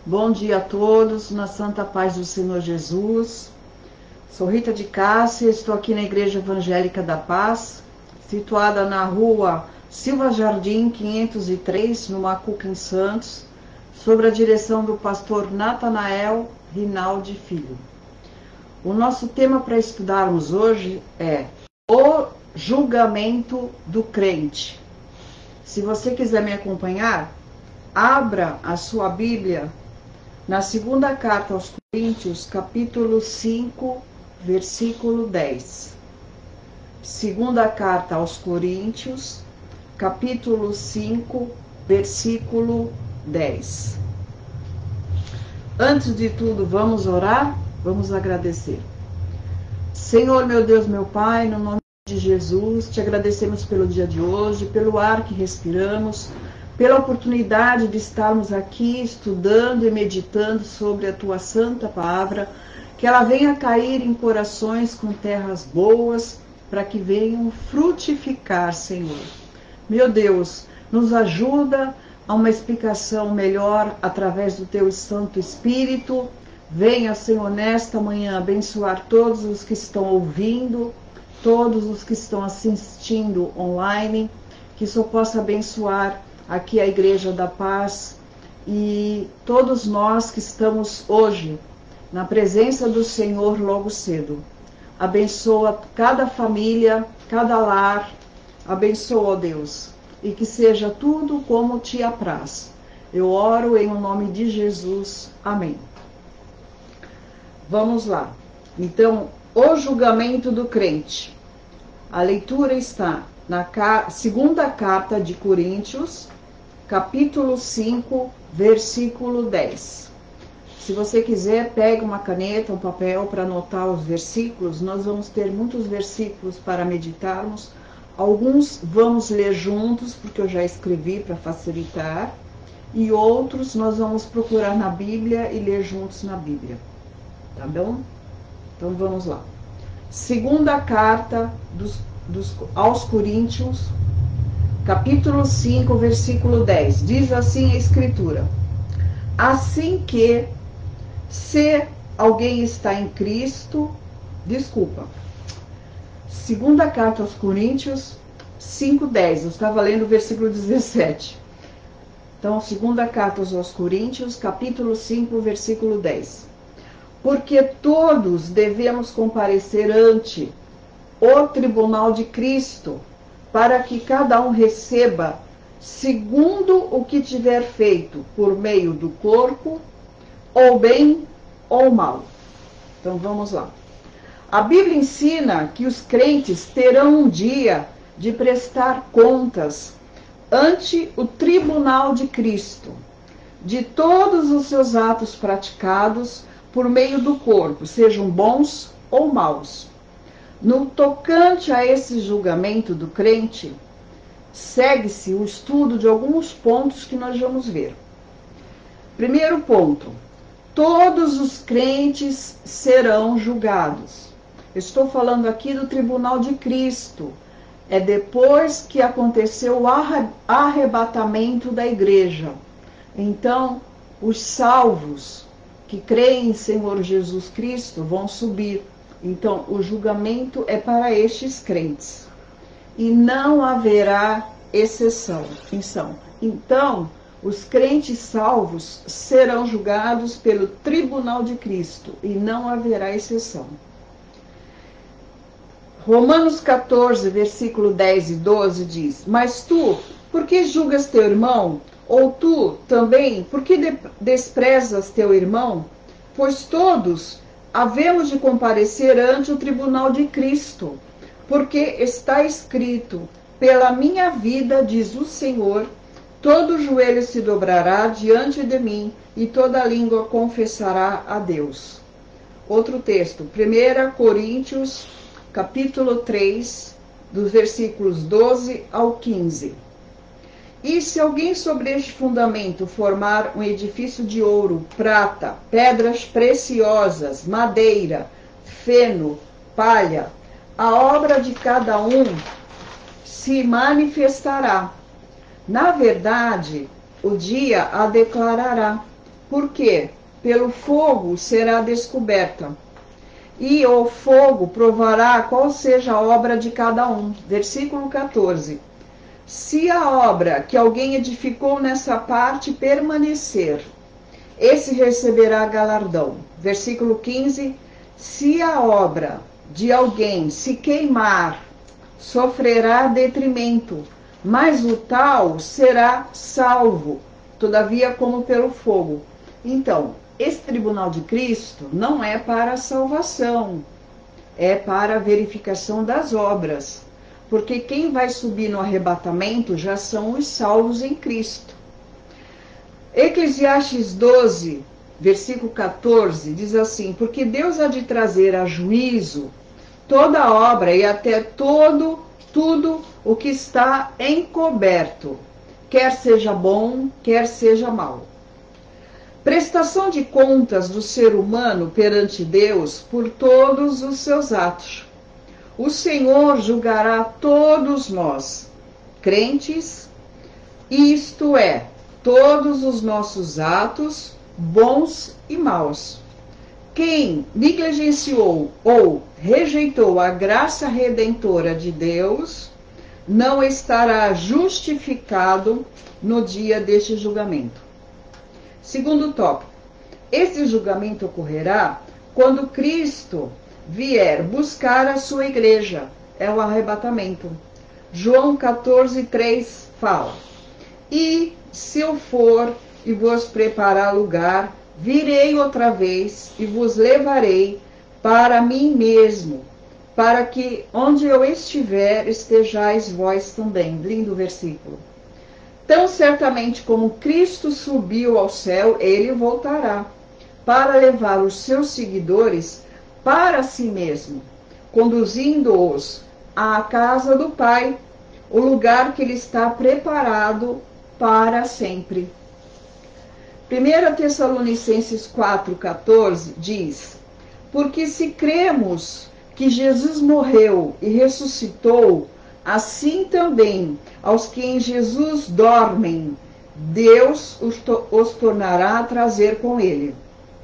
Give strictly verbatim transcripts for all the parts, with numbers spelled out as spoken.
Bom dia a todos, na santa paz do Senhor Jesus. Sou Rita de Cássia, estou aqui na Igreja Evangélica da Paz, situada na rua Silva Jardim quinhentos e três, no Macuca, em Santos, sob a direção do pastor Natanael Rinaldi Filho. O nosso tema para estudarmos hoje é o julgamento do crente. Se você quiser me acompanhar, abra a sua Bíblia na segunda carta aos Coríntios, capítulo cinco, versículo dez. Segunda carta aos Coríntios, capítulo cinco, versículo dez. Antes de tudo, vamos orar? Vamos agradecer. Senhor, meu Deus, meu Pai, no nome de Jesus, te agradecemos pelo dia de hoje, pelo ar que respiramos, pela oportunidade de estarmos aqui estudando e meditando sobre a Tua Santa Palavra, que ela venha cair em corações com terras boas, para que venham frutificar, Senhor. Meu Deus, nos ajuda a uma explicação melhor através do Teu Santo Espírito. Venha, Senhor, nesta manhã abençoar todos os que estão ouvindo, todos os que estão assistindo online, que só possa abençoar aqui a Igreja da Paz e todos nós que estamos hoje na presença do Senhor logo cedo. Abençoa cada família, cada lar, abençoa, ó Deus, e que seja tudo como te apraz. Eu oro em nome de Jesus. Amém. Vamos lá. Então, o julgamento do crente. A leitura está na segunda carta de Coríntios, capítulo cinco, versículo dez. Se você quiser, pegue uma caneta, um papel para anotar os versículos. Nós vamos ter muitos versículos para meditarmos. Alguns vamos ler juntos, porque eu já escrevi para facilitar. E outros nós vamos procurar na Bíblia e ler juntos na Bíblia. Tá bom? Então vamos lá. Segunda carta dos, dos, aos Coríntios, capítulo cinco, versículo dez. Diz assim a Escritura: assim que, se alguém está em Cristo, desculpa, segunda carta aos Coríntios cinco, dez. Eu estava lendo o versículo dezessete. Então, segunda carta aos Coríntios, capítulo cinco, versículo dez. Porque todos devemos comparecer ante o tribunal de Cristo, para que cada um receba segundo o que tiver feito por meio do corpo, ou bem ou mal. Então vamos lá. A Bíblia ensina que os crentes terão um dia de prestar contas ante o tribunal de Cristo, de todos os seus atos praticados por meio do corpo, sejam bons ou maus. No tocante a esse julgamento do crente, segue-se o estudo de alguns pontos que nós vamos ver. Primeiro ponto: todos os crentes serão julgados. Estou falando aqui do tribunal de Cristo. É depois que aconteceu o arrebatamento da igreja. Então, os salvos que creem em Senhor Jesus Cristo vão subir. Então, o julgamento é para estes crentes. E não haverá exceção. Então, os crentes salvos serão julgados pelo tribunal de Cristo. E não haverá exceção. Romanos catorze, versículo dez e doze diz: mas tu, por que julgas teu irmão? Ou tu também, por que de- desprezas teu irmão? Pois todos havemos de comparecer ante o tribunal de Cristo, porque está escrito: pela minha vida, diz o Senhor, todo joelho se dobrará diante de mim, e toda língua confessará a Deus. Outro texto, primeira Coríntios, capítulo três, dos versículos doze ao quinze. E se alguém sobre este fundamento formar um edifício de ouro, prata, pedras preciosas, madeira, feno, palha, a obra de cada um se manifestará. Na verdade, o dia a declarará, porque pelo fogo será descoberta, e o fogo provará qual seja a obra de cada um. Versículo quatorze. Se a obra que alguém edificou nessa parte permanecer, esse receberá galardão. Versículo quinze. Se a obra de alguém se queimar, sofrerá detrimento, mas o tal será salvo, todavia como pelo fogo. Então, esse tribunal de Cristo não é para a salvação, é para a verificação das obras, porque quem vai subir no arrebatamento já são os salvos em Cristo. Eclesiastes doze, versículo quatorze, diz assim: porque Deus há de trazer a juízo toda a obra e até todo, tudo o que está encoberto, quer seja bom, quer seja mal. Prestação de contas do ser humano perante Deus por todos os seus atos. O Senhor julgará todos nós, crentes, isto é, todos os nossos atos, bons e maus. Quem negligenciou ou rejeitou a graça redentora de Deus, não estará justificado no dia deste julgamento. Segundo tópico, esse julgamento ocorrerá quando Cristo vier buscar a sua igreja, é o arrebatamento. João quatorze, três fala: e se eu for e vos preparar lugar, virei outra vez e vos levarei para mim mesmo, para que onde eu estiver, estejais vós também. Lindo versículo. Tão certamente como Cristo subiu ao céu, ele voltará para levar os seus seguidores para si mesmo, conduzindo-os à casa do Pai, o lugar que ele está preparado para sempre. primeira Tessalonicenses quatro, quatorze diz: porque se cremos que Jesus morreu e ressuscitou, assim também aos que em Jesus dormem, Deus os, to- os tornará a trazer com ele.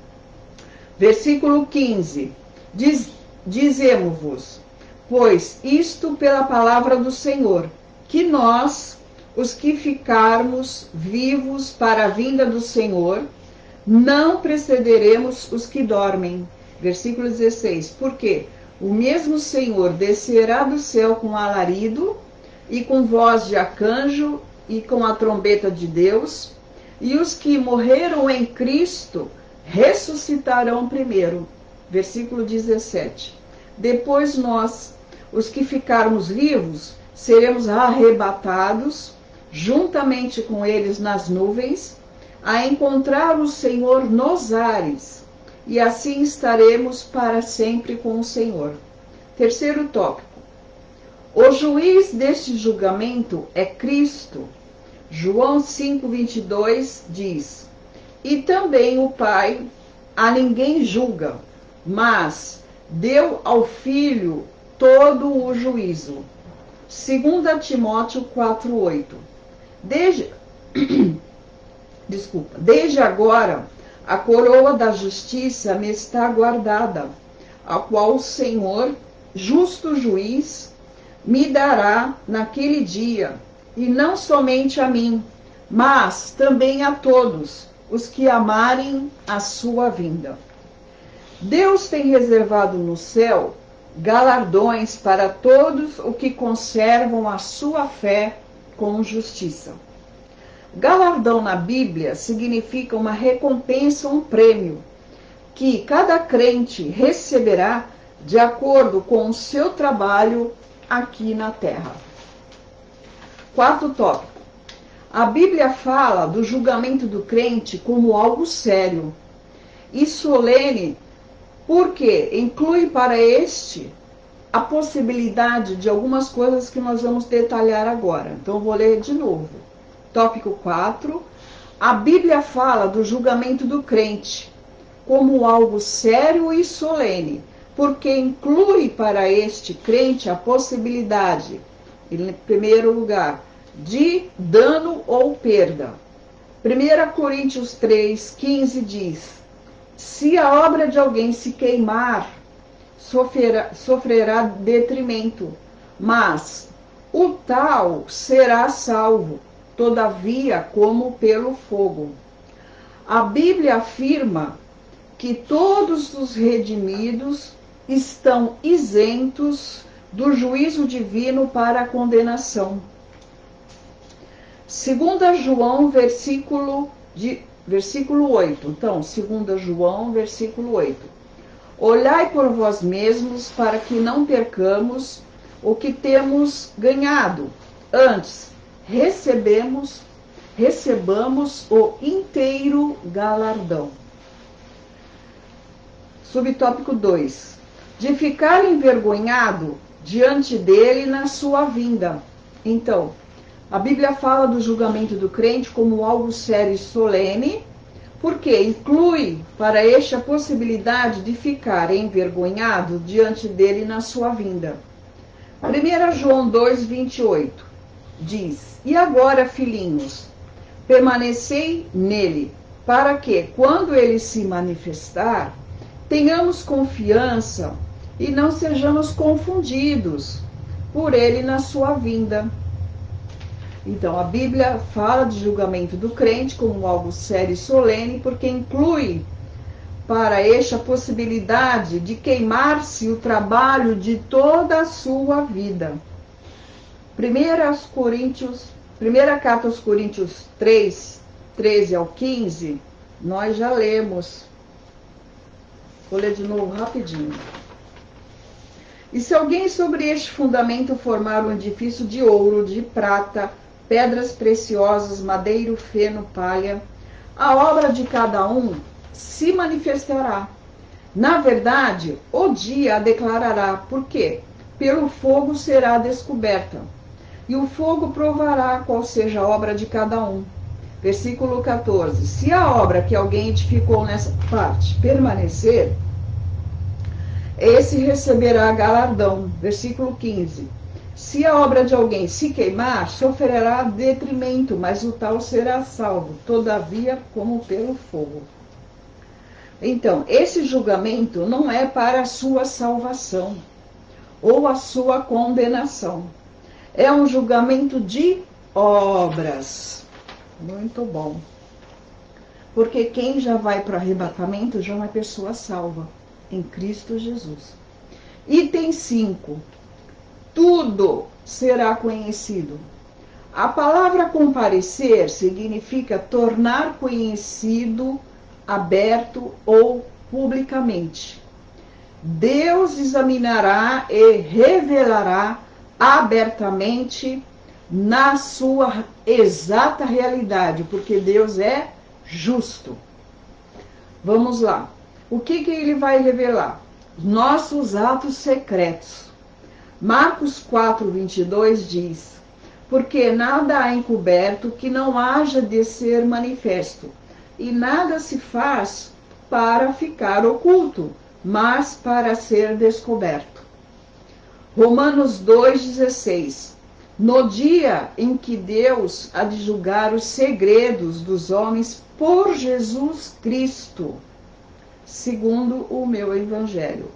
Versículo quinze. Diz, dizemos-vos, pois isto pela palavra do Senhor, que nós, os que ficarmos vivos para a vinda do Senhor, não precederemos os que dormem. Versículo dezesseis. Porque o mesmo Senhor descerá do céu com alarido, e com voz de arcanjo, e com a trombeta de Deus, e os que morreram em Cristo ressuscitarão primeiro. Versículo dezessete. Depois nós, os que ficarmos vivos, seremos arrebatados, juntamente com eles nas nuvens, a encontrar o Senhor nos ares, e assim estaremos para sempre com o Senhor. Terceiro tópico. O juiz deste julgamento é Cristo. João cinco, vinte e dois diz: e também o Pai a ninguém julga, mas deu ao Filho todo o juízo. Segunda Timóteo quatro, oito. Desde, desculpa, desde agora a coroa da justiça me está guardada, a qual o Senhor, justo juiz, me dará naquele dia, e não somente a mim, mas também a todos os que amarem a sua vinda. Deus tem reservado no céu galardões para todos os que conservam a sua fé com justiça. Galardão na Bíblia significa uma recompensa, um prêmio, que cada crente receberá de acordo com o seu trabalho aqui na terra. Quarto tópico. A Bíblia fala do julgamento do crente como algo sério e solene, porque inclui para este a possibilidade de algumas coisas que nós vamos detalhar agora. Então, vou ler de novo. Tópico quatro. A Bíblia fala do julgamento do crente como algo sério e solene, porque inclui para este crente a possibilidade, em primeiro lugar, de dano ou perda. primeira Coríntios três, quinze diz: se a obra de alguém se queimar, sofrerá, sofrerá detrimento, mas o tal será salvo, todavia, como pelo fogo. A Bíblia afirma que todos os redimidos estão isentos do juízo divino para a condenação. Segunda João, versículo, de, versículo oito. Então, Segunda João, versículo oito. Olhai por vós mesmos para que não percamos o que temos ganhado. Antes, recebemos, recebamos o inteiro galardão. Subtópico dois. De ficar envergonhado diante dele na sua vinda. Então, a Bíblia fala do julgamento do crente como algo sério e solene, porque inclui para este a possibilidade de ficar envergonhado diante dele na sua vinda. primeira João dois, vinte e oito diz: e agora, filhinhos, permanecei nele, para que, quando ele se manifestar, tenhamos confiança e não sejamos confundidos por ele na sua vinda. Então, a Bíblia fala de julgamento do crente como algo sério e solene, porque inclui para este a possibilidade de queimar-se o trabalho de toda a sua vida. Primeira Coríntios, primeira carta aos Coríntios três, treze ao quinze, nós já lemos. Vou ler de novo rapidinho. E se alguém sobre este fundamento formar um edifício de ouro, de prata, pedras preciosas, madeiro, feno, palha, a obra de cada um se manifestará. Na verdade, o dia a declarará, porque pelo fogo será descoberta, e o fogo provará qual seja a obra de cada um. Versículo quatorze. Se a obra que alguém edificou nessa parte permanecer, esse receberá galardão. Versículo quinze. Se a obra de alguém se queimar, sofrerá detrimento, mas o tal será salvo, todavia, como pelo fogo. Então, esse julgamento não é para a sua salvação ou a sua condenação. É um julgamento de obras. Muito bom. Porque quem já vai para o arrebatamento já é uma pessoa salva em Cristo Jesus. Item cinco. Tudo será conhecido. A palavra comparecer significa tornar conhecido, aberto ou publicamente. Deus examinará e revelará abertamente na sua exata realidade, porque Deus é justo. Vamos lá. O que que ele vai revelar? Nossos atos secretos. Marcos quatro, vinte e dois diz: porque nada há encoberto que não haja de ser manifesto, e nada se faz para ficar oculto, mas para ser descoberto. Romanos dois, dezesseis. No dia em que Deus há de julgar os segredos dos homens por Jesus Cristo, segundo o meu evangelho.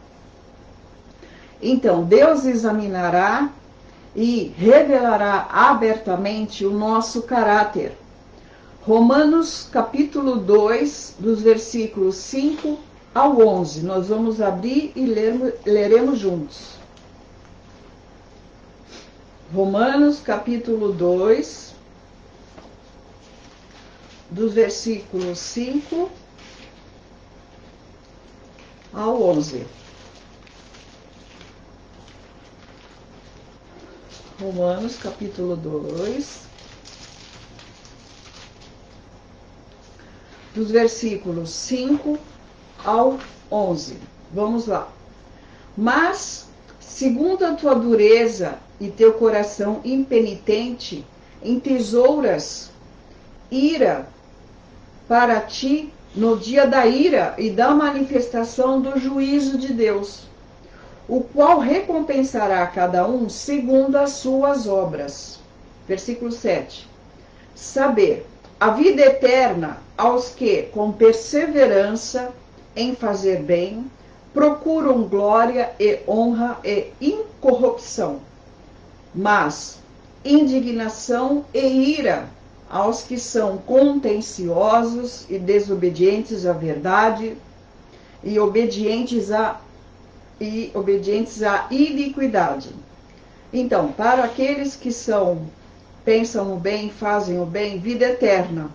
Então, Deus examinará e revelará abertamente o nosso caráter. Romanos capítulo dois, dos versículos cinco ao onze. Nós vamos abrir e lermos, leremos juntos. Romanos capítulo dois, dos versículos cinco ao onze. Romanos capítulo dois, dos versículos cinco ao onze. Vamos lá. Mas, segundo a tua dureza e teu coração impenitente, entesouras ira para ti no dia da ira e da manifestação do juízo de Deus, o qual recompensará a cada um segundo as suas obras. Versículo sete. Saber, A vida eterna aos que, com perseverança em fazer bem, procuram glória e honra e incorrupção, mas indignação e ira aos que são contenciosos e desobedientes à verdade e obedientes a, e obedientes à iniquidade. Então, para aqueles que são, pensam o bem, fazem o bem, vida eterna.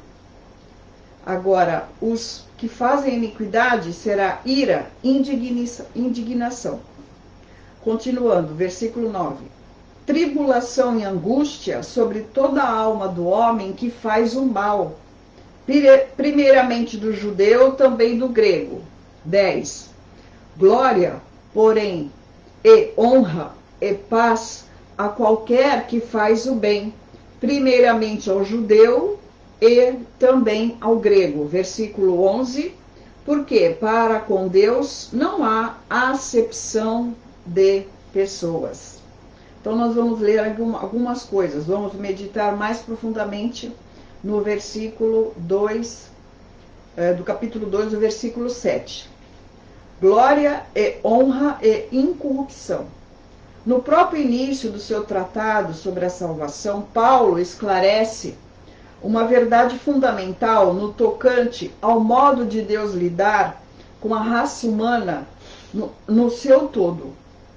Agora, os que fazem iniquidade será ira, indignação. Continuando, versículo nove. Tribulação e angústia sobre toda a alma do homem que faz o mal, primeiramente do judeu, também do grego. dez. Glória, porém, e honra e paz a qualquer que faz o bem, primeiramente ao judeu e também ao grego. Versículo onze. Porque para com Deus não há acepção de pessoas. Então, nós vamos ler algumas coisas, vamos meditar mais profundamente no versículo dois, do capítulo dois, do versículo sete. Glória e honra e incorrupção. No próprio início do seu tratado sobre a salvação, Paulo esclarece uma verdade fundamental no tocante ao modo de Deus lidar com a raça humana no, no seu todo.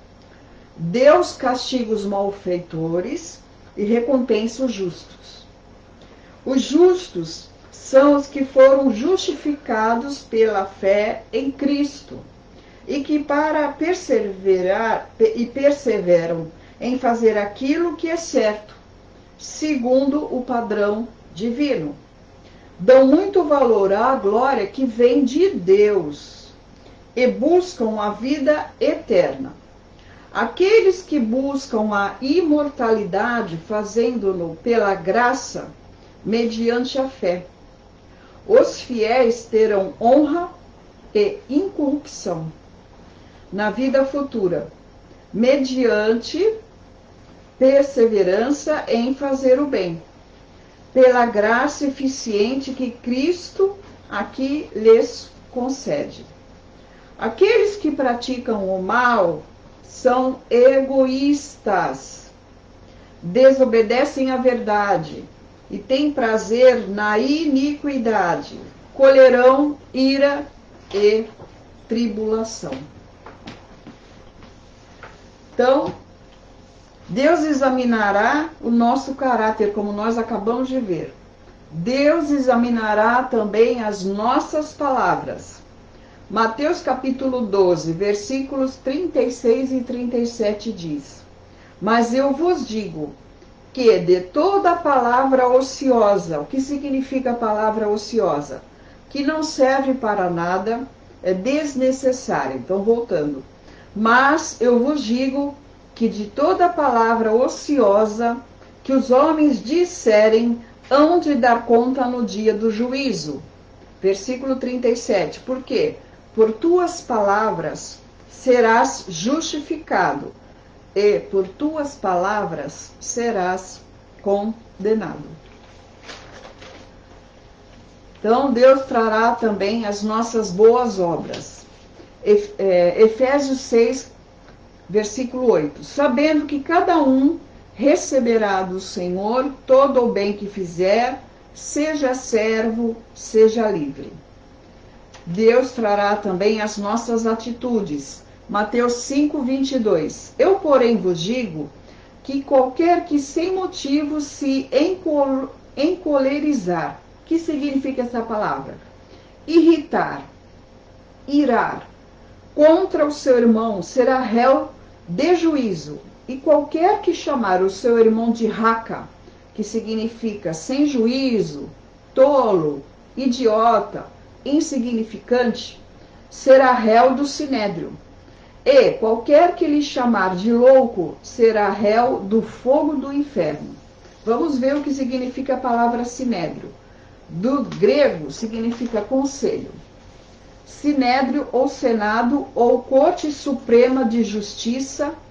Deus castiga os malfeitores e recompensa os justos. Os justos são os que foram justificados pela fé em Cristo e que para perseverar e perseveram em fazer aquilo que é certo, segundo o padrão divino. Dão muito valor à glória que vem de Deus e buscam a vida eterna. Aqueles que buscam a imortalidade, fazendo-no pela graça, mediante a fé. Os fiéis terão honra e incorrupção na vida futura, mediante perseverança em fazer o bem, pela graça eficiente que Cristo aqui lhes concede. Aqueles que praticam o mal são egoístas, desobedecem à verdade e têm prazer na iniquidade, colherão ira e tribulação. Então, Deus examinará o nosso caráter, como nós acabamos de ver. Deus examinará também as nossas palavras. Mateus capítulo doze, versículos trinta e seis e trinta e sete diz: Mas eu vos digo que de toda palavra ociosa, o que significa palavra ociosa? Que não serve para nada, é desnecessária. Então, voltando. Mas eu vos digo que de toda palavra ociosa que os homens disserem, hão de dar conta no dia do juízo. Versículo trinta e sete. Por quê? Por tuas palavras serás justificado, e por tuas palavras serás condenado. Então, Deus trará também as nossas boas obras. Efésios seis, versículo oito. Sabendo que cada um receberá do Senhor todo o bem que fizer, seja servo, seja livre. Deus trará também as nossas atitudes. Mateus cinco, vinte e dois. Eu, porém, vos digo que qualquer que sem motivo se encolerizar, que significa essa palavra? Irritar, irar, contra o seu irmão, será réu de juízo. E qualquer que chamar o seu irmão de raca, que significa sem juízo, tolo, idiota, insignificante, será réu do sinédrio. E qualquer que lhe chamar de louco, será réu do fogo do inferno. Vamos ver o que significa a palavra sinédrio. Do grego, significa conselho. Sinédrio ou senado ou corte suprema de justiça,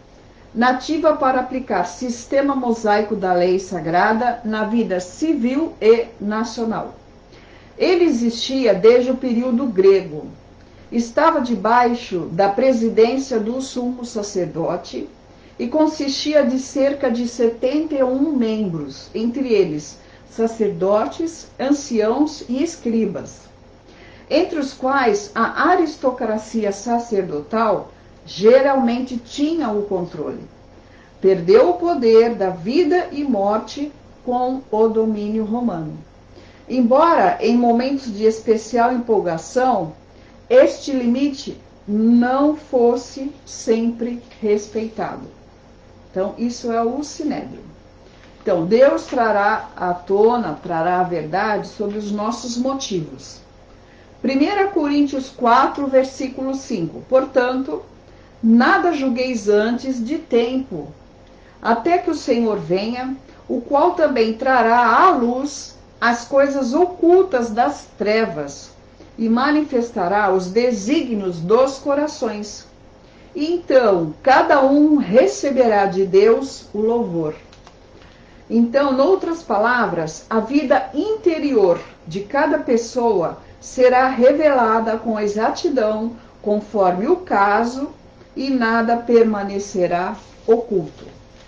nativa para aplicar sistema mosaico da lei sagrada na vida civil e nacional. Ele existia desde o período grego. Estava debaixo da presidência do sumo sacerdote e consistia de cerca de setenta e um membros, entre eles sacerdotes, anciãos e escribas, entre os quais a aristocracia sacerdotal geralmente tinha o controle. Perdeu o poder da vida e morte com o domínio romano. Embora em momentos de especial empolgação, este limite não fosse sempre respeitado. Então, isso é o sinédrio. Então, Deus trará à tona, trará a verdade sobre os nossos motivos. primeira Coríntios quatro, versículo cinco. Portanto, nada julgueis antes de tempo, até que o Senhor venha, o qual também trará à luz as coisas ocultas das trevas e manifestará os desígnios dos corações. E então, cada um receberá de Deus o louvor. Então, noutras palavras, a vida interior de cada pessoa será revelada com exatidão, conforme o caso, e nada permanecerá oculto.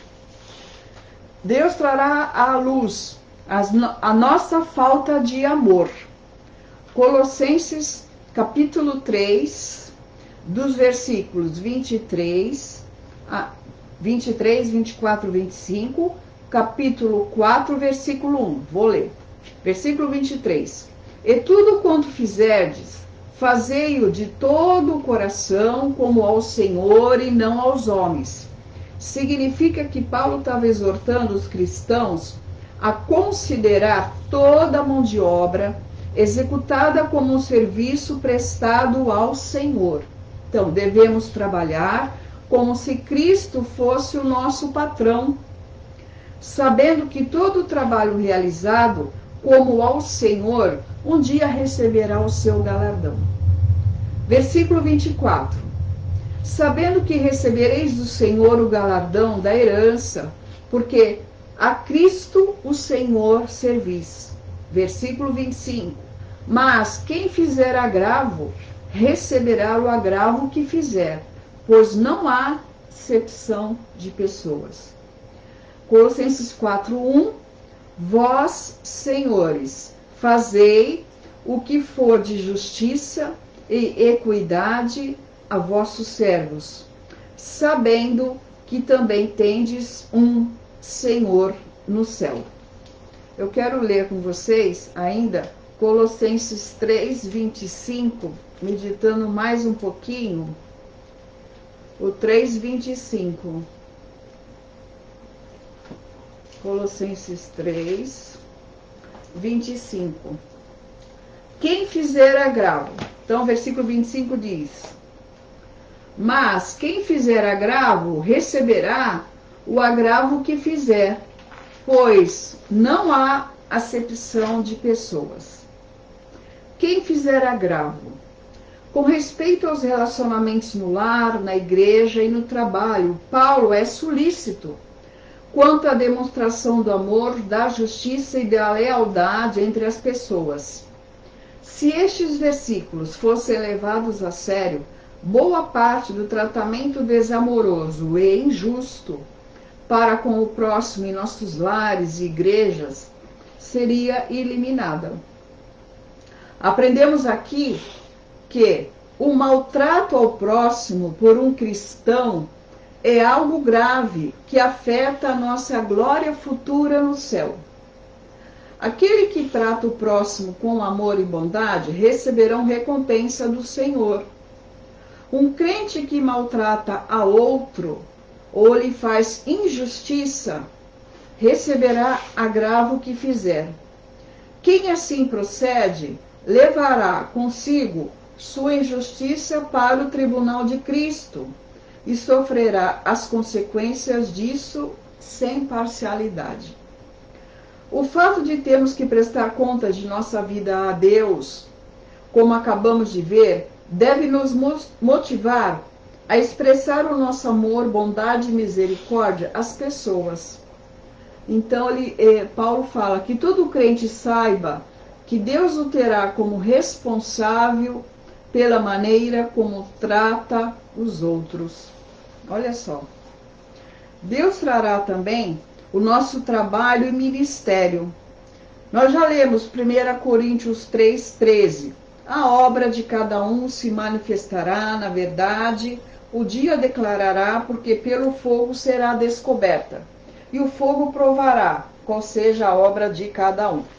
Deus trará à luz a nossa falta de amor. Colossenses capítulo três, dos versículos vinte e três, a vinte e três, vinte e quatro, vinte e cinco, capítulo quatro, versículo um. Vou ler. Versículo vinte e três. E tudo quanto fizerdes, fazei-o de todo o coração, como ao Senhor e não aos homens. Significa que Paulo estava exortando os cristãos a considerar toda a mão de obra executada como um serviço prestado ao Senhor. Então, devemos trabalhar como se Cristo fosse o nosso patrão, sabendo que todo o trabalho realizado como ao Senhor, um dia receberá o seu galardão. Versículo vinte e quatro. Sabendo que recebereis do Senhor o galardão da herança, porque a Cristo o Senhor servis. Versículo vinte e cinco. Mas quem fizer agravo, receberá o agravo que fizer, pois não há acepção de pessoas. Colossenses quatro, um. Vós, senhores, fazei o que for de justiça e equidade a vossos servos, sabendo que também tendes um Senhor no céu. Eu quero ler com vocês ainda Colossenses três, vinte e cinco, meditando mais um pouquinho, o três, vinte e cinco. Colossenses três, vinte e cinco. Quem fizer agravo, então versículo vinte e cinco diz: mas quem fizer agravo, receberá o agravo que fizer, pois não há acepção de pessoas. Quem fizer agravo, com respeito aos relacionamentos no lar, na igreja e no trabalho, Paulo é solícito quanto à demonstração do amor, da justiça e da lealdade entre as pessoas. Se estes versículos fossem levados a sério, boa parte do tratamento desamoroso e injusto para com o próximo em nossos lares e igrejas seria eliminada. Aprendemos aqui que o maltrato ao próximo por um cristão é algo grave que afeta a nossa glória futura no céu. Aquele que trata o próximo com amor e bondade receberão recompensa do Senhor. Um crente que maltrata a outro ou lhe faz injustiça receberá agravo que fizer. Quem assim procede levará consigo sua injustiça para o tribunal de Cristo e sofrerá as consequências disso sem parcialidade. O fato de termos que prestar conta de nossa vida a Deus, como acabamos de ver, deve nos motivar a expressar o nosso amor, bondade e misericórdia às pessoas. Então, ele, eh, Paulo fala que todo crente saiba que Deus o terá como responsável pela maneira como trata os outros. Olha só. Deus trará também o nosso trabalho e ministério. Nós já lemos primeira Coríntios três, treze. A obra de cada um se manifestará na verdade, o dia declarará, porque pelo fogo será descoberta. E o fogo provará qual seja a obra de cada um.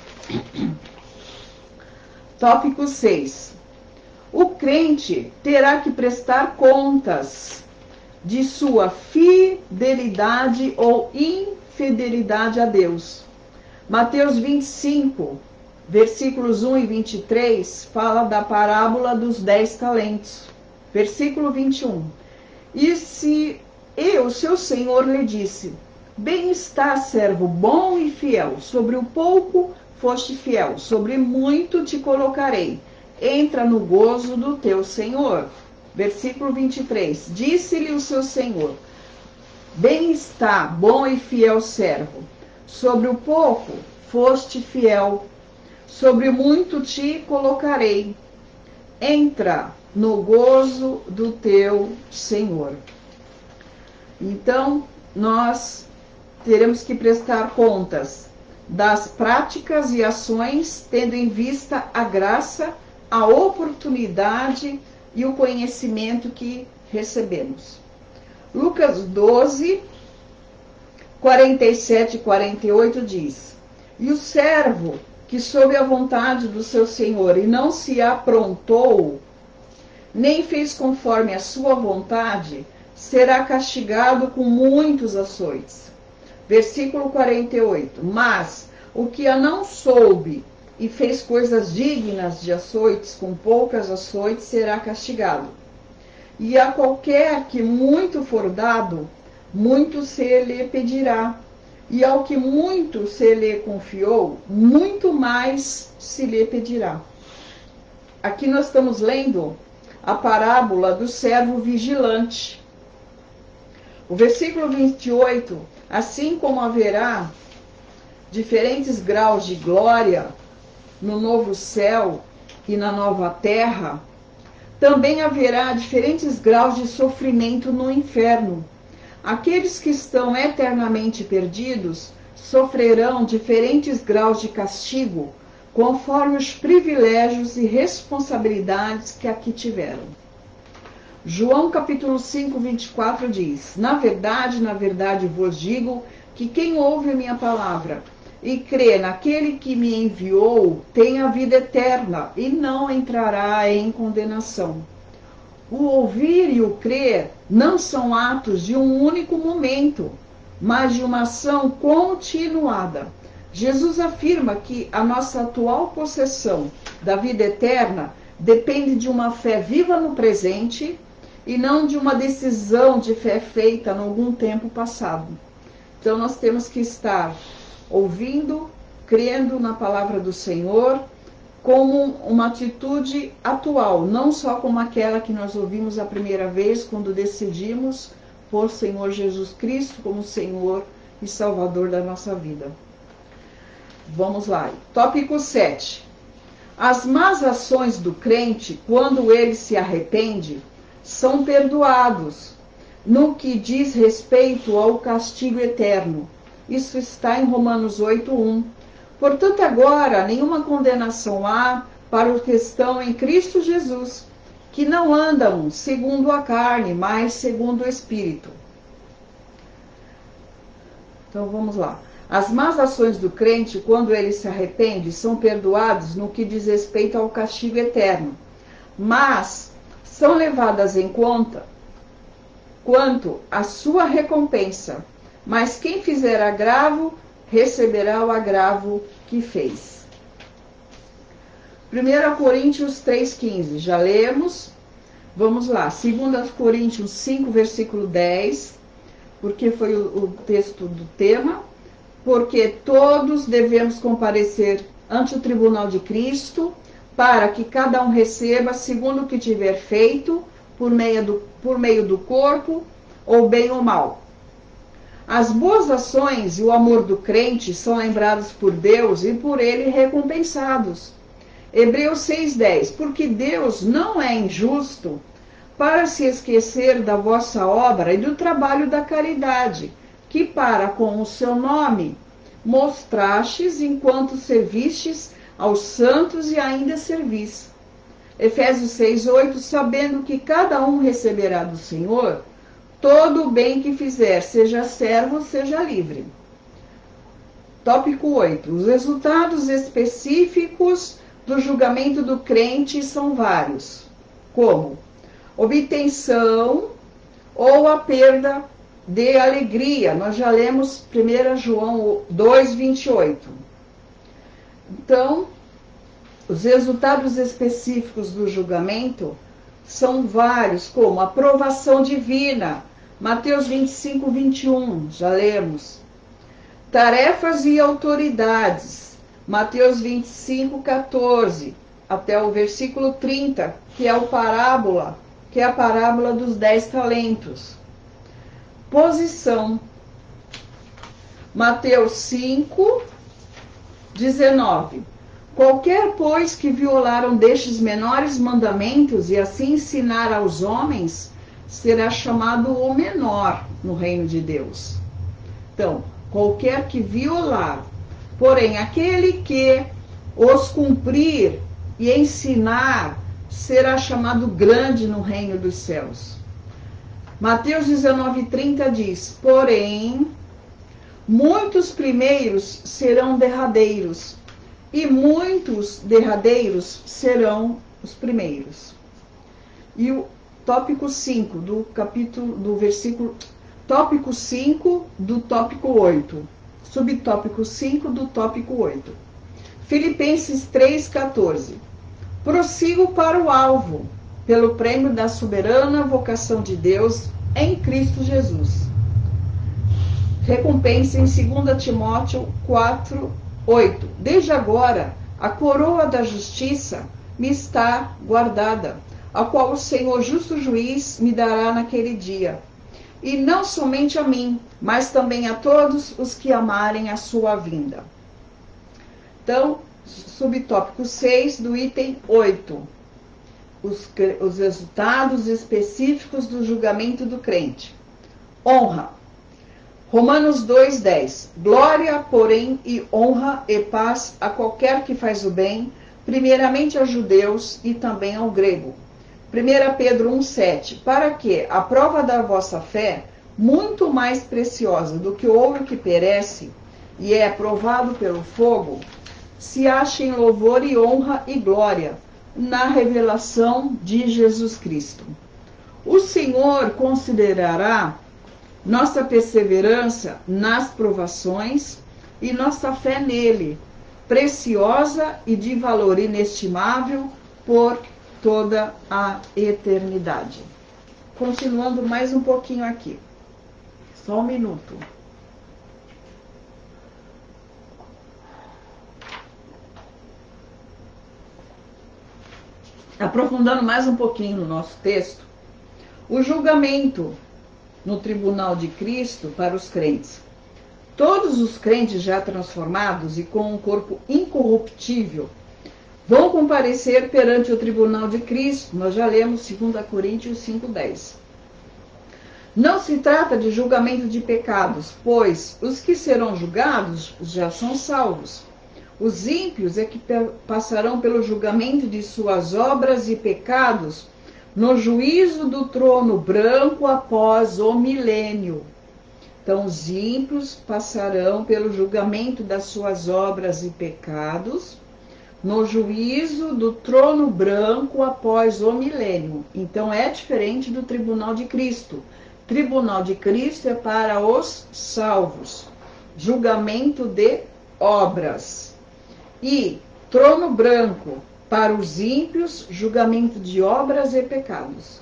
Tópico seis. O crente terá que prestar contas de sua fidelidade ou infidelidade a Deus. Mateus vinte e cinco, versículos um e vinte e três, fala da parábola dos dez talentos. Versículo vinte e um. E se e o seu senhor lhe disse: bem está, servo bom e fiel, sobre o pouco foste fiel, sobre muito te colocarei. Entra no gozo do teu senhor. Versículo vinte e três. Disse-lhe o seu senhor: bem está, bom e fiel servo, sobre o pouco foste fiel, sobre muito te colocarei. Entra no gozo do teu senhor. Então, nós teremos que prestar contas das práticas e ações, tendo em vista a graça, a oportunidade e o conhecimento que recebemos. Lucas doze, quarenta e sete e quarenta e oito diz: e o servo que soube a vontade do seu senhor e não se aprontou, nem fez conforme a sua vontade, será castigado com muitos açoites. Versículo quarenta e oito. Mas o que a não soube e fez coisas dignas de açoites, com poucas açoites, será castigado. E a qualquer que muito for dado, muito se lhe pedirá. E ao que muito se lhe confiou, muito mais se lhe pedirá. Aqui nós estamos lendo a parábola do servo vigilante. O versículo vinte e oito, assim como haverá diferentes graus de glória no novo céu e na nova terra, também haverá diferentes graus de sofrimento no inferno. Aqueles que estão eternamente perdidos sofrerão diferentes graus de castigo, conforme os privilégios e responsabilidades que aqui tiveram. João capítulo cinco, vinte e quatro diz: na verdade, na verdade vos digo, que quem ouve a minha palavra e crê naquele que me enviou, tem a vida eterna e não entrará em condenação. O ouvir e o crer não são atos de um único momento, mas de uma ação continuada. Jesus afirma que a nossa atual possessão da vida eterna depende de uma fé viva no presente e não de uma decisão de fé feita em algum tempo passado. Então nós temos que estar ouvindo, crendo na palavra do Senhor, como uma atitude atual, não só como aquela que nós ouvimos a primeira vez, quando decidimos por o Senhor Jesus Cristo como Senhor e Salvador da nossa vida. Vamos lá. Tópico sete. As más ações do crente, quando ele se arrepende, são perdoados, no que diz respeito ao castigo eterno. Isso está em Romanos oito, um. Portanto, agora, nenhuma condenação há para os que estão em Cristo Jesus, que não andam segundo a carne, mas segundo o Espírito. Então, vamos lá. As más ações do crente, quando ele se arrepende, são perdoadas no que diz respeito ao castigo eterno, mas são levadas em conta quanto à sua recompensa. Mas quem fizer agravo, receberá o agravo que fez. primeira Coríntios três, quinze, já lemos. Vamos lá, segunda Coríntios cinco, versículo dez, porque foi o, o texto do tema. Porque todos devemos comparecer ante o tribunal de Cristo, para que cada um receba segundo o que tiver feito, por meio do, por meio do corpo, ou bem ou mal. As boas ações e o amor do crente são lembrados por Deus e por ele recompensados. Hebreus seis, dez. Porque Deus não é injusto para se esquecer da vossa obra e do trabalho da caridade, que para com o seu nome mostrastes enquanto servistes aos santos e ainda servis. Efésios seis, oito. Sabendo que cada um receberá do Senhor todo o bem que fizer, seja servo, seja livre. Tópico oito. Os resultados específicos do julgamento do crente são vários, como obtenção ou a perda de alegria. Nós já lemos primeiro João dois, vinte e oito. Então, os resultados específicos do julgamento são vários, como aprovação divina, Mateus vinte e cinco, vinte e um, já lemos. Tarefas e autoridades, Mateus vinte e cinco, quatorze, até o versículo trinta, que é o parábola, que é a parábola dos dez talentos. Posição, Mateus cinco, dezenove. Qualquer, pois, que violaram destes menores mandamentos e assim ensinar aos homens, será chamado o menor no reino de Deus. Então, qualquer que violar, porém, aquele que os cumprir e ensinar, será chamado grande no reino dos céus. Mateus dezenove, trinta diz, porém, muitos primeiros serão derradeiros, e muitos derradeiros serão os primeiros. E o tópico cinco do capítulo, do versículo, tópico cinco do tópico oito, subtópico cinco do tópico oito. Filipenses três, quatorze. Prossigo para o alvo, pelo prêmio da soberana vocação de Deus em Cristo Jesus. Recompensa em dois Timóteo quatro, oito. Desde agora, a coroa da justiça me está guardada, a qual o Senhor justo juiz me dará naquele dia. E não somente a mim, mas também a todos os que amarem a sua vinda. Então, subtópico seis do item oito. Os, os resultados específicos do julgamento do crente. Honra. Romanos dois, dez. Glória, porém, e honra e paz a qualquer que faz o bem, primeiramente aos judeus e também ao grego. primeiro Pedro um, sete. Para que a prova da vossa fé, muito mais preciosa do que o ouro que perece e é provado pelo fogo, se ache em louvor e honra e glória na revelação de Jesus Cristo. O Senhor considerará nossa perseverança nas provações e nossa fé nele, preciosa e de valor inestimável por toda a eternidade. Continuando mais um pouquinho aqui. Só um minuto. Aprofundando mais um pouquinho no nosso texto, o julgamento no tribunal de Cristo para os crentes. Todos os crentes já transformados e com um corpo incorruptível vão comparecer perante o tribunal de Cristo. Nós já lemos dois Coríntios cinco, dez. Não se trata de julgamento de pecados, pois os que serão julgados já são salvos. Os ímpios é que passarão pelo julgamento de suas obras e pecados no juízo do trono branco após o milênio. Então, os ímpios passarão pelo julgamento das suas obras e pecados no juízo do trono branco após o milênio. Então, é diferente do tribunal de Cristo. Tribunal de Cristo é para os salvos. Julgamento de obras. E trono branco para os ímpios, julgamento de obras e pecados.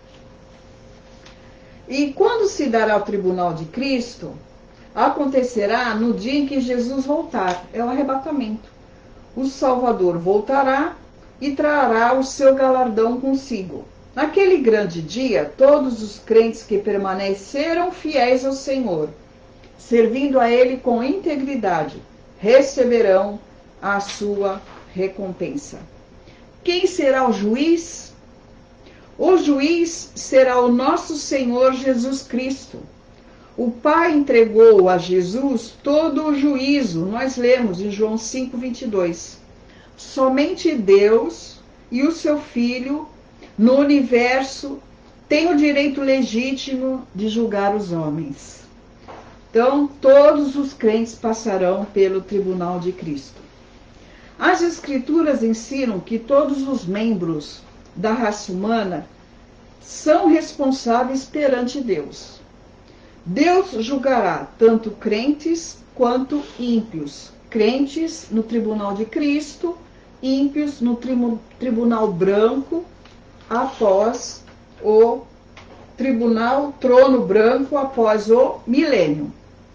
E quando se dará o tribunal de Cristo, acontecerá no dia em que Jesus voltar, é o arrebatamento. O Salvador voltará e trará o seu galardão consigo. Naquele grande dia, todos os crentes que permaneceram fiéis ao Senhor, servindo a Ele com integridade, receberão a sua recompensa. Quem será o juiz? O juiz será o nosso Senhor Jesus Cristo. O Pai entregou a Jesus todo o juízo, nós lemos em João cinco, vinte e dois. Somente Deus e o seu Filho no universo têm o direito legítimo de julgar os homens. Então, todos os crentes passarão pelo tribunal de Cristo. As Escrituras ensinam que todos os membros da raça humana são responsáveis perante Deus. Deus julgará tanto crentes quanto ímpios. Crentes no tribunal de Cristo, ímpios no tribu- tribunal branco, após o tribunal trono branco, após o milênio.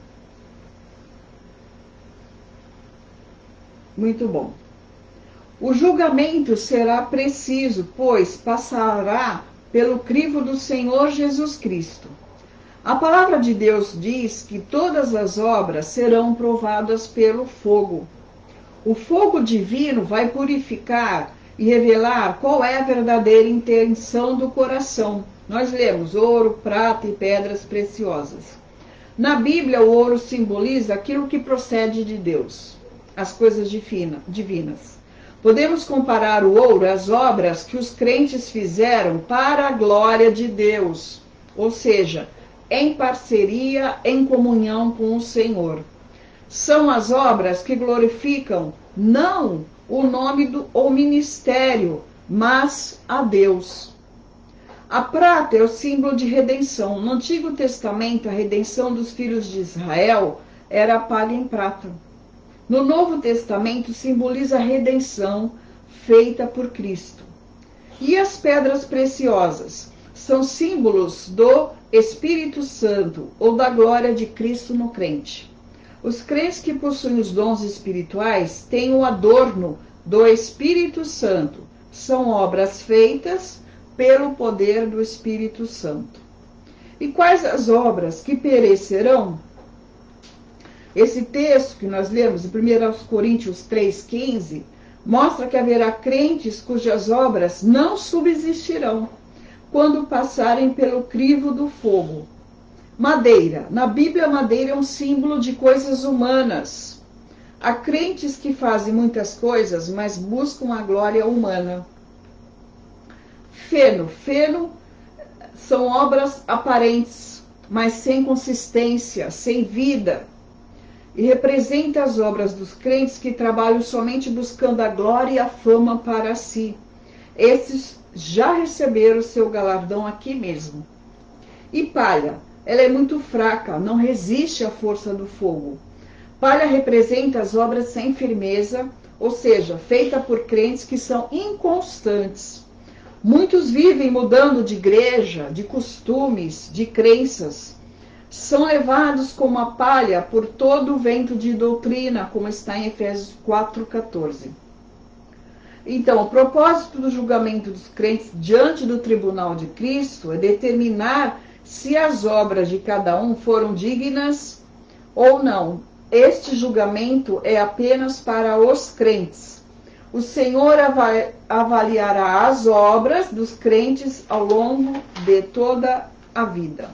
Muito bom. O julgamento será preciso, pois passará pelo crivo do Senhor Jesus Cristo. A palavra de Deus diz que todas as obras serão provadas pelo fogo. O fogo divino vai purificar e revelar qual é a verdadeira intenção do coração. Nós lemos ouro, prata e pedras preciosas. Na Bíblia, o ouro simboliza aquilo que procede de Deus, as coisas divina, divinas. Podemos comparar o ouro às obras que os crentes fizeram para a glória de Deus, ou seja, em parceria, em comunhão com o Senhor. São as obras que glorificam não o nome do ou ministério, mas a Deus. A prata é o símbolo de redenção. No Antigo Testamento, a redenção dos filhos de Israel era paga em prata. No Novo Testamento, simboliza a redenção feita por Cristo. E as pedras preciosas são símbolos do Espírito Santo ou da glória de Cristo no crente. Os crentes que possuem os dons espirituais têm o adorno do Espírito Santo. São obras feitas pelo poder do Espírito Santo. E quais as obras que perecerão? Esse texto que nós lemos em primeira Coríntios três, quinze, mostra que haverá crentes cujas obras não subsistirão quando passarem pelo crivo do fogo. Madeira. Na Bíblia, madeira é um símbolo de coisas humanas. Há crentes que fazem muitas coisas, mas buscam a glória humana. Feno. Feno são obras aparentes, mas sem consistência, sem vida. E representa as obras dos crentes que trabalham somente buscando a glória e a fama para si. Esses já receberam o seu galardão aqui mesmo. E palha. Ela é muito fraca, não resiste à força do fogo. Palha representa as obras sem firmeza, ou seja, feita por crentes que são inconstantes. Muitos vivem mudando de igreja, de costumes, de crenças. São levados como a palha por todo o vento de doutrina, como está em Efésios quatro, quatorze. Então, o propósito do julgamento dos crentes diante do tribunal de Cristo é determinar se as obras de cada um foram dignas ou não. Este julgamento é apenas para os crentes. O Senhor avaliará as obras dos crentes ao longo de toda a vida.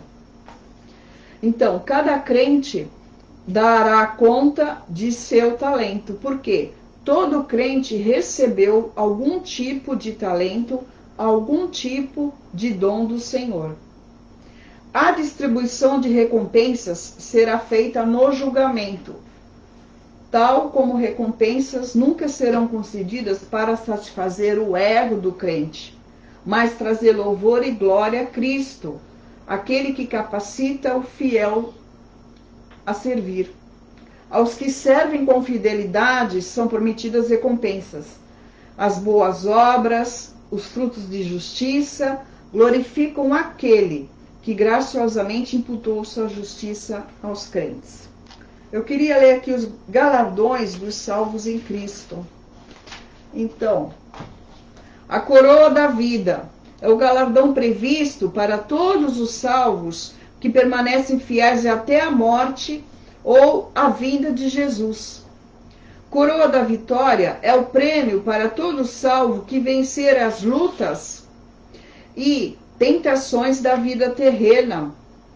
Então, cada crente dará conta de seu talento. Por quê? Todo crente recebeu algum tipo de talento, algum tipo de dom do Senhor. A distribuição de recompensas será feita no julgamento, tal como recompensas nunca serão concedidas para satisfazer o ego do crente, mas trazer louvor e glória a Cristo, aquele que capacita o fiel a servir. Aos que servem com fidelidade são prometidas recompensas. As boas obras, os frutos de justiça, glorificam aquele que graciosamente imputou sua justiça aos crentes. Eu queria ler aqui os galardões dos salvos em Cristo. Então, a coroa da vida é o galardão previsto para todos os salvos que permanecem fiéis até a morte ou a vinda de Jesus. Coroa da vitória é o prêmio para todo salvo que vencer as lutas e tentações da vida terrena.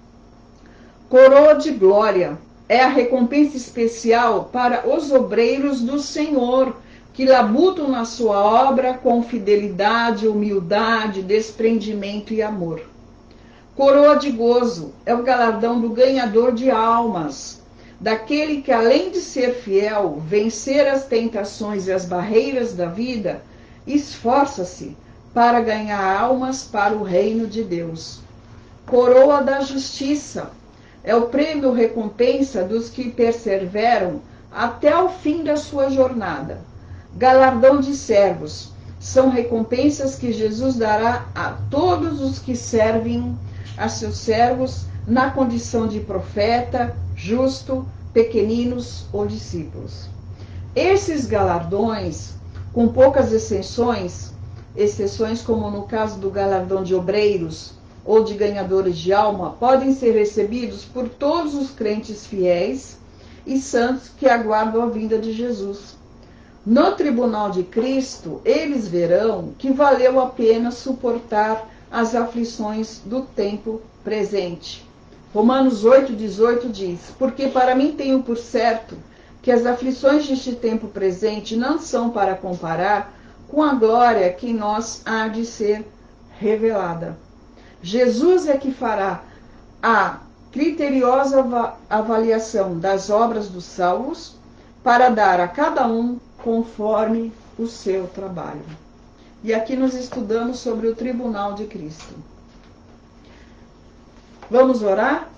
Coroa de glória é a recompensa especial para os obreiros do Senhor, que labutam na sua obra com fidelidade, humildade, desprendimento e amor. Coroa de gozo é o galardão do ganhador de almas, daquele que, além de ser fiel, vencer as tentações e as barreiras da vida, esforça-se para ganhar almas para o reino de Deus. Coroa da justiça é o prêmio recompensa dos que perseveram até o fim da sua jornada. Galardão de servos são recompensas que Jesus dará a todos os que servem a seus servos na condição de profeta, justo, pequeninos ou discípulos. Esses galardões, com poucas exceções, exceções como no caso do galardão de obreiros ou de ganhadores de alma, podem ser recebidos por todos os crentes fiéis e santos que aguardam a vinda de Jesus. No tribunal de Cristo, eles verão que valeu a pena suportar as aflições do tempo presente. Romanos oito, dezoito diz: porque para mim tenho por certo que as aflições deste tempo presente não são para comparar com a glória que em nós há de ser revelada. Jesus é que fará a criteriosa avaliação das obras dos salvos para dar a cada um conforme o seu trabalho. E aqui nós estudamos sobre o tribunal de Cristo. Vamos orar?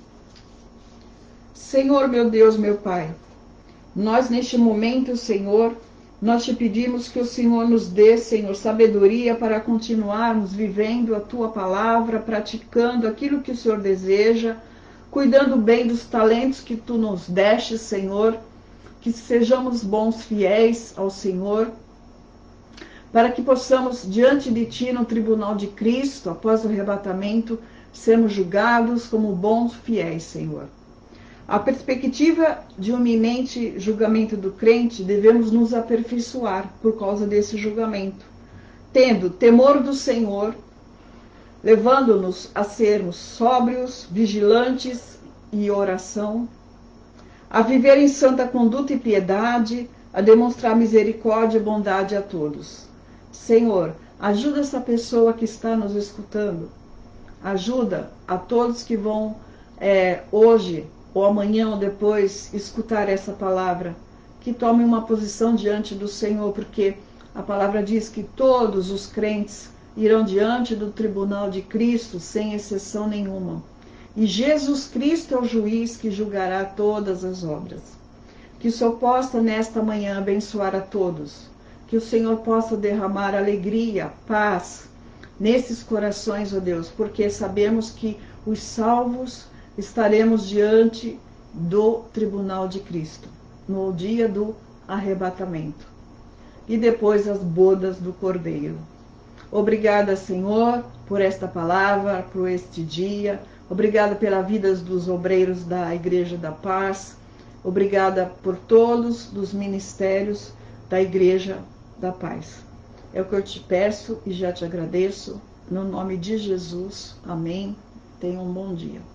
Senhor, meu Deus, meu Pai, nós neste momento, Senhor, nós te pedimos que o Senhor nos dê, Senhor, sabedoria para continuarmos vivendo a Tua palavra, praticando aquilo que o Senhor deseja, cuidando bem dos talentos que Tu nos deste, Senhor, que sejamos bons, fiéis ao Senhor, para que possamos, diante de Ti, no tribunal de Cristo, após o arrebatamento, sermos julgados como bons, fiéis, Senhor. A perspectiva de um iminente julgamento do crente, devemos nos aperfeiçoar por causa desse julgamento, tendo temor do Senhor, levando-nos a sermos sóbrios, vigilantes e oração, a viver em santa conduta e piedade, a demonstrar misericórdia e bondade a todos. Senhor, ajuda essa pessoa que está nos escutando, ajuda a todos que vão é, hoje ou amanhã ou depois escutar essa palavra, que tomem uma posição diante do Senhor, porque a palavra diz que todos os crentes irão diante do tribunal de Cristo, sem exceção nenhuma. E Jesus Cristo é o juiz que julgará todas as obras. Que o Senhor possa nesta manhã abençoar a todos, que o Senhor possa derramar alegria, paz nesses corações, ó Deus, porque sabemos que os salvos estaremos diante do tribunal de Cristo, no dia do arrebatamento. E depois as bodas do Cordeiro. Obrigada, Senhor, por esta palavra, por este dia. Obrigada pela vida dos obreiros da Igreja da Paz. Obrigada por todos os ministérios da Igreja da Paz. É o que eu te peço e já te agradeço. No nome de Jesus. Amém. Tenha um bom dia.